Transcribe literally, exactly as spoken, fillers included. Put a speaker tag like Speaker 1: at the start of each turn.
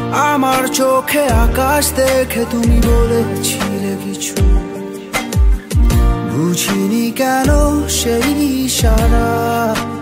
Speaker 1: আমার চোখে আকাশ দেখে তুমি বলেছিলে কিছু, বুঝিনি কেন সেই ইশারা।